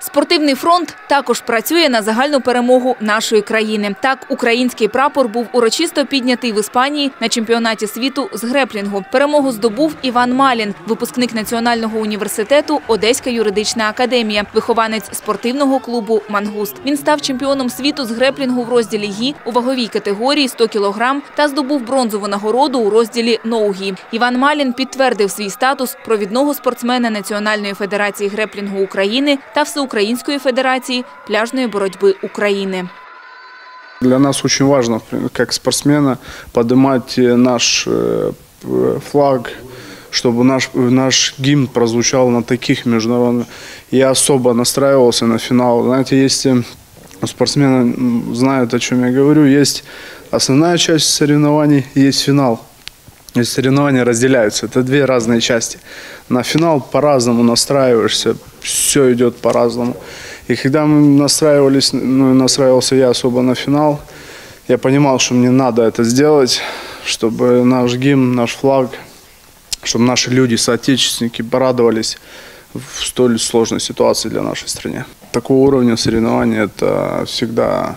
Спортивний фронт також працює на загальну перемогу нашої країни. Так, український прапор був урочисто піднятий в Іспанії на чемпіонаті світу з греплінгу. Перемогу здобув Іван Малін, випускник Національного університету Одеська юридична академія, вихованець спортивного клубу «Мангуст». Він став чемпіоном світу з греплінгу в розділі «Гі» у ваговій категорії 100 кг та здобув бронзову нагороду у розділі «Ноу-гі». Іван Малін підтвердив свій статус провідного спортсмена Національної федерації греплінгу України та Всеукраїнської федерації пляжної боротьби України. Для нас очень важно, как спортсмена, поднимать наш флаг, чтобы наш гимн прозвучал на таких международных. Я особо настраивался на финал. Знаете, если спортсмены знают, о чем я говорю, есть основная часть соревнований, есть финал. И соревнования разделяются. Это две разные части. На финал по-разному настраиваешься, все идет по-разному. И когда мы настраивался я особо на финал, я понимал, что мне надо это сделать, чтобы наш гимн, наш флаг, чтобы наши люди, соотечественники порадовались в столь сложной ситуации для нашей страны. Такого уровня соревнований это всегда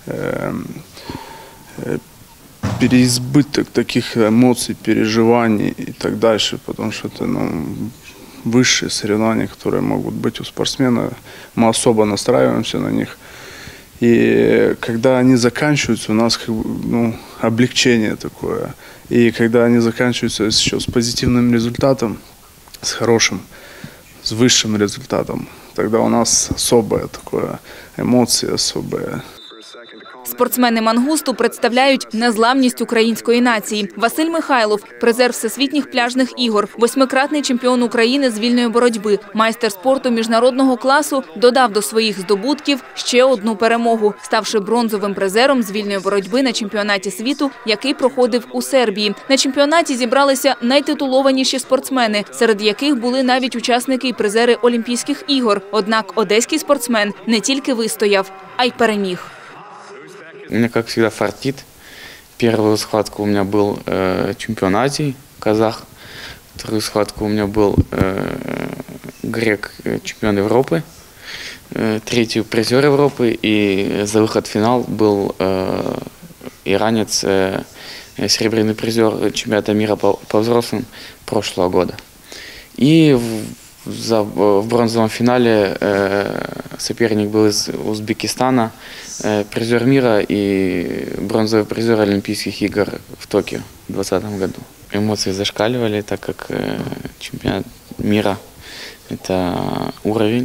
переизбыток таких эмоций, переживаний и так дальше, потому что это высшие соревнования, которые могут быть у спортсмена. Мы особо настраиваемся на них. И когда они заканчиваются, у нас облегчение такое. И когда они заканчиваются еще с позитивным результатом, с хорошим, с высшим результатом, тогда у нас особое такое, эмоции особые. Спортсмени «Мангусту» представляють незламність української нації. Василь Михайлов – призер всесвітніх пляжних ігор, 8-кратний чемпіон України з вільної боротьби, майстер спорту міжнародного класу, додав до своїх здобутків ще одну перемогу, ставши бронзовим призером з вільної боротьби на чемпіонаті світу, який проходив у Сербії. На чемпіонаті зібралися найтитулованіші спортсмени, серед яких були навіть учасники і призери Олімпійських ігор. Однак одеський спортсмен не тільки вистояв, а й переміг. У меня, как всегда, фартит. Первую схватку у меня был чемпион Азии, казах. Вторую схватку у меня был грек, чемпион Европы. Третью призер Европы. И за выход в финал был иранец, серебряный призер чемпионата мира по взрослым прошлого года. И в бронзовом финале соперник был из Узбекистана, призер мира и бронзовый призер Олимпийских игр в Токио в 2020 году. Эмоции зашкаливали, так как чемпионат мира – это уровень,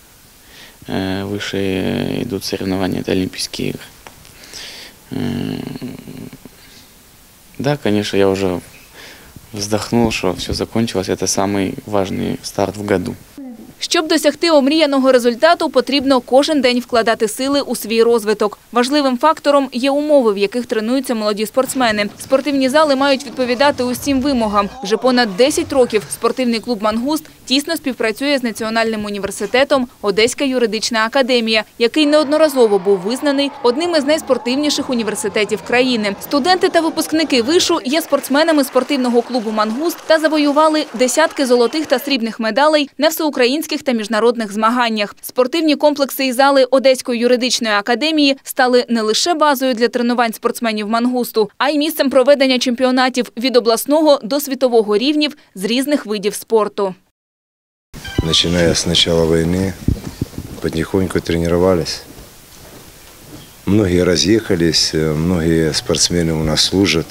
выше идут соревнования, это Олимпийские игры. Да, конечно, я уже вздохнул, что все закончилось. Это самый важный старт в году. Щоб досягти омріяного результату, потрібно кожен день вкладати сили у свій розвиток. Важливим фактором є умови, в яких тренуються молоді спортсмени. Спортивні зали мають відповідати усім вимогам. Вже понад 10 років спортивний клуб «Мангуст» тісно співпрацює з Національним університетом Одеська юридична академія, який неодноразово був визнаний одним із найспортивніших університетів країни. Студенти та випускники вишу є спортсменами спортивного клубу «Мангуст» та завоювали десятки золотих та срібних медалей на всеукраїнських та міжнародних змаганнях. Спортивні комплекси і зали Одеської юридичної академії стали не лише базою для тренувань спортсменів «Мангусту», а й місцем проведення чемпіонатів від обласного до світового рівнів з різних видів спорту. Начиная с начала войны, потихоньку тренировались. Многие разъехались, многие спортсмены у нас служат.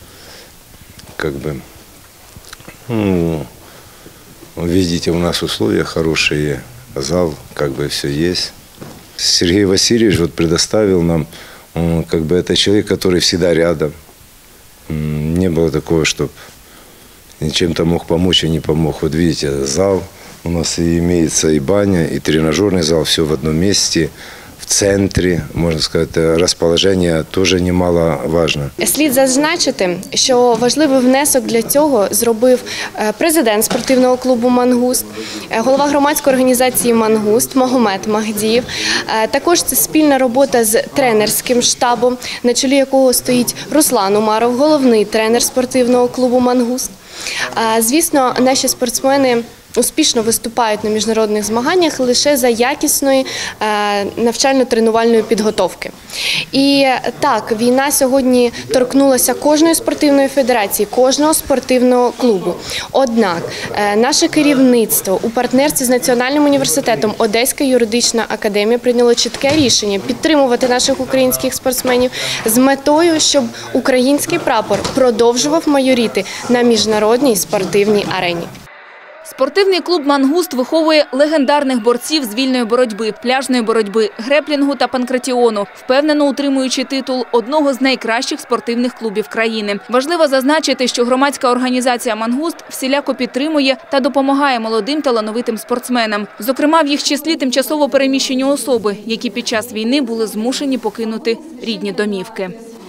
Видите, у нас условия хорошие, зал, все есть. Сергей Васильевич предоставил нам, это человек, который всегда рядом. Не было такого, чтобы чем-то мог помочь, а не помог. Вот видите, зал. У нас имеется и баня, и тренажерный зал, все в одном месте, в центрі, можна сказати, розположення теж немаловажне. Слід зазначити, що важливий внесок для цього зробив президент спортивного клубу «Мангуст», голова громадської організації «Мангуст» Магомед Махдієв. Також це спільна робота з тренерським штабом, на чолі якого стоїть Руслан Умаров, головний тренер спортивного клубу «Мангуст». Звісно, наші спортсмени успішно виступають на міжнародних змаганнях лише за якісної навчально-тренувальної підготовки. І так, війна сьогодні торкнулася кожної спортивної федерації, кожного спортивного клубу. Однак наше керівництво у партнерстві з Національним університетом Одеська юридична академія прийняло чітке рішення підтримувати наших українських спортсменів з метою, щоб український прапор продовжував майоріти на міжнародній спортивній арені. Спортивний клуб «Мангуст» виховує легендарних борців з вільної боротьби, пляжної боротьби, греплінгу та панкратіону, впевнено утримуючи титул одного з найкращих спортивних клубів країни. Важливо зазначити, що громадська організація «Мангуст» всіляко підтримує та допомагає молодим талановитим спортсменам. Зокрема, в їх числі тимчасово переміщені особи, які під час війни були змушені покинути рідні домівки.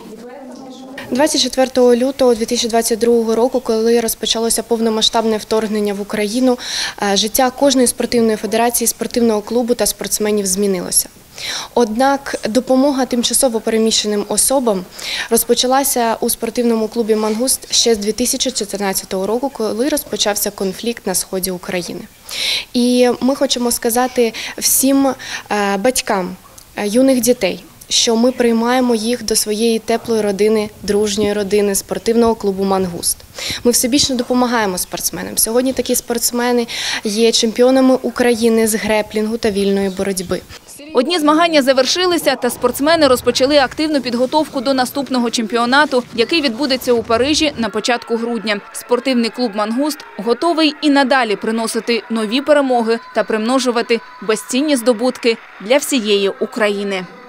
24 лютого 2022 року, коли розпочалося повномасштабне вторгнення в Україну, життя кожної спортивної федерації, спортивного клубу та спортсменів змінилося. Однак допомога тимчасово переміщеним особам розпочалася у спортивному клубі «Мангуст» ще з 2014 року, коли розпочався конфлікт на сході України. І ми хочемо сказати всім батькам юних дітей, що ми приймаємо їх до своєї теплої родини, дружньої родини, спортивного клубу «Мангуст». Ми всебічно допомагаємо спортсменам. Сьогодні такі спортсмени є чемпіонами України з греплінгу та вільної боротьби. Одні змагання завершилися, та спортсмени розпочали активну підготовку до наступного чемпіонату, який відбудеться у Парижі на початку грудня. Спортивний клуб «Мангуст» готовий і надалі приносити нові перемоги та примножувати безцінні здобутки для всієї України.